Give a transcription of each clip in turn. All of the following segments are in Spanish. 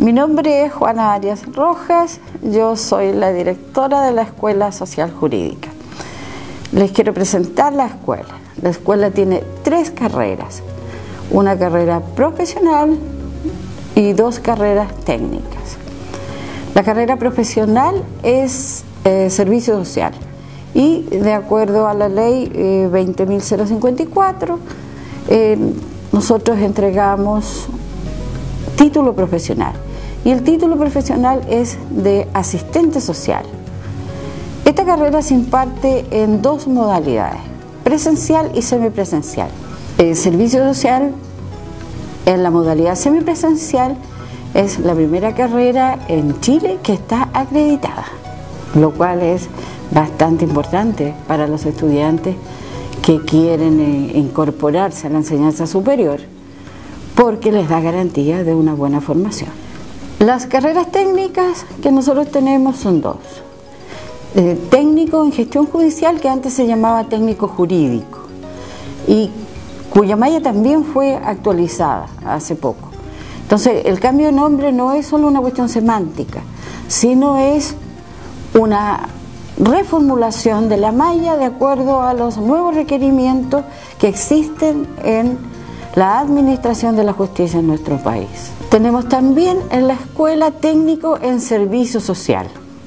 Mi nombre es Juana Arias Rojas, yo soy la directora de la Escuela Social Jurídica. Les quiero presentar la escuela. La escuela tiene 3 carreras, una carrera profesional y 2 carreras técnicas. La carrera profesional es servicio social y de acuerdo a la ley 20.054 nosotros entregamos título profesional y el título profesional es de asistente social. Esta carrera se imparte en 2 modalidades, presencial y semipresencial. El servicio social en la modalidad semipresencial es la primera carrera en Chile que está acreditada, lo cual es bastante importante para los estudiantes que quieren incorporarse a la enseñanza superior, porque les da garantía de una buena formación. Las carreras técnicas que nosotros tenemos son 2. Técnico en gestión judicial, que antes se llamaba técnico jurídico, y cuya malla también fue actualizada hace poco. Entonces, el cambio de nombre no es solo una cuestión semántica, sino es una reformulación de la malla de acuerdo a los nuevos requerimientos que existen en la administración de la justicia en nuestro país. Tenemos también en la escuela técnico en servicio social.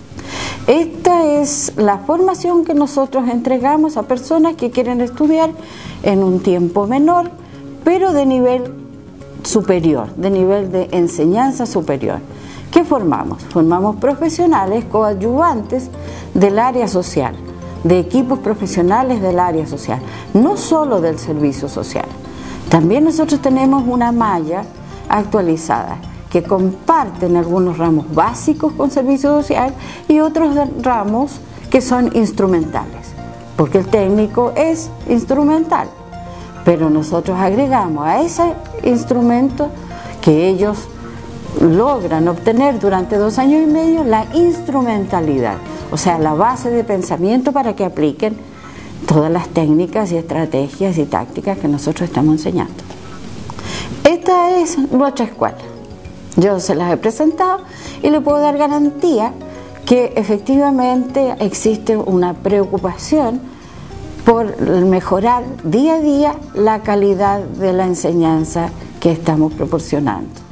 Esta es la formación que nosotros entregamos a personas que quieren estudiar en un tiempo menor, pero de nivel superior, de nivel de enseñanza superior. ¿Qué formamos? Formamos profesionales coadyuvantes del área social, de equipos profesionales del área social, no solo del servicio social. También nosotros tenemos una malla actualizada que comparten algunos ramos básicos con servicio social y otros ramos que son instrumentales, porque el técnico es instrumental, pero nosotros agregamos a ese instrumento que ellos logran obtener durante 2 años y medio la instrumentalidad, o sea, la base de pensamiento para que apliquen todas las técnicas y estrategias y tácticas que nosotros estamos enseñando. Esta es nuestra escuela. Yo se las he presentado y le puedo dar garantía que efectivamente existe una preocupación por mejorar día a día la calidad de la enseñanza que estamos proporcionando.